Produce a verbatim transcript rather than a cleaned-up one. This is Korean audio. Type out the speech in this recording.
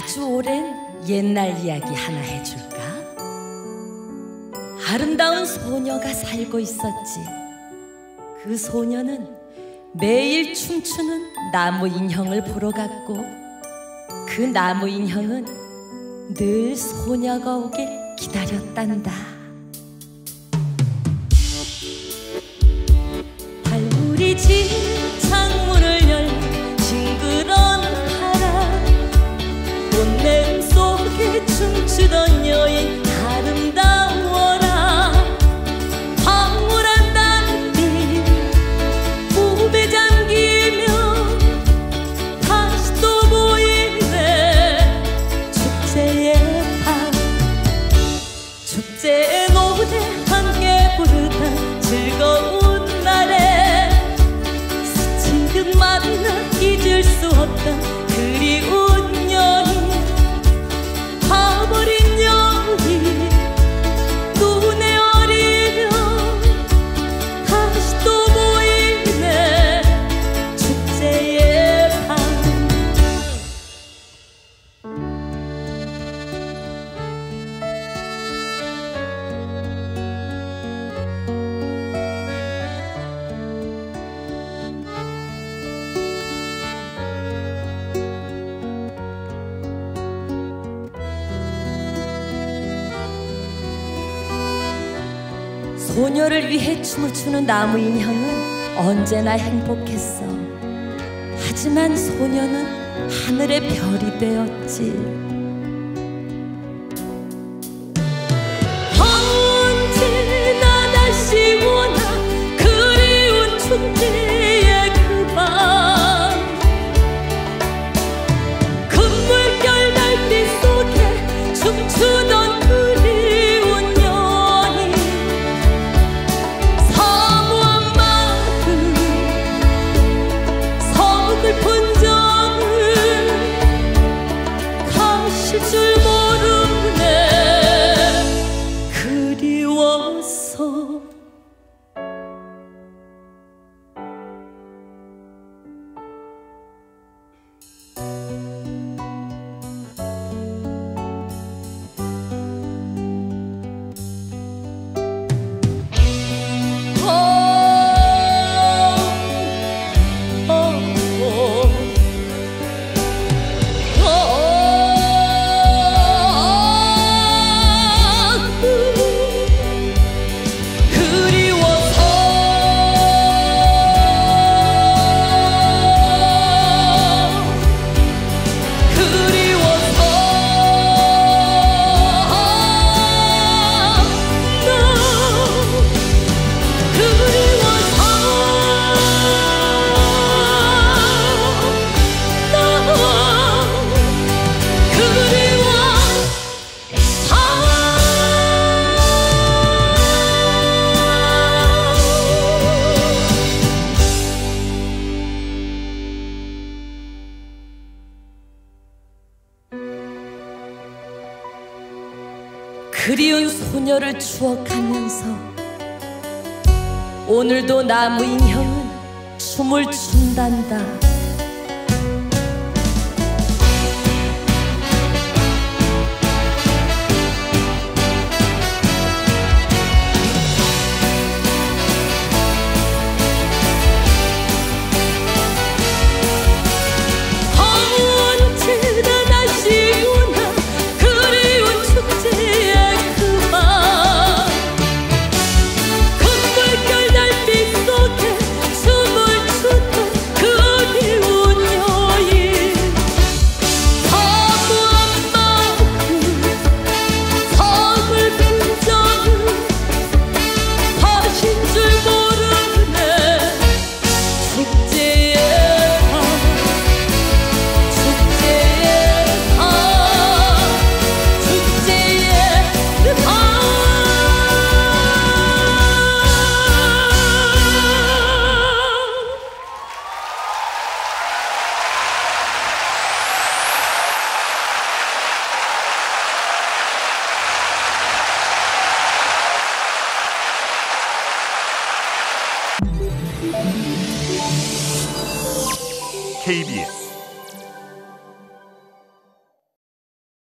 아주 오랜 옛날 이야기 하나 해줄까? 아름다운 소녀가 살고 있었지. 그 소녀는 매일 춤추는 나무 인형을 보러 갔고, 그 나무 인형은 늘 소녀가 오길 기다렸단다. 달구리 집 창문을 열면 징그러운 바람, 꽃냄 속에 춤추던 여인 아름다워라. 황홀한 달빛 몸에 잠기며 다시 또 보이네. 축제의 밤, 축제의 노래 함께 부르다 즐거운 날에 스친 듯 만나 잊을 수 없던 그리운 여인, 가버린 여인 눈에 어리면 다시 또 보이네. 축제의 밤. 소녀를 위해 춤을 추는 나무 인형은 언제나 행복했어. 하지만 소녀는 하늘의 별이 되었지. 언제나 다시 원하 그리운 축제의 그 밤, 금물결 달빛 속에 춤추던 그리운 여인, 사모한 마음 서글픈 정을 가실 줄 모르네. 그리워서 그리운 소녀를 추억하면서 오늘도 나무 인형은 춤을 춘단다. 케이비에스